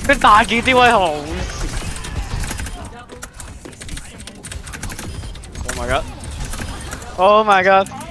佢大件啲位好笑。Oh my god! Oh my god!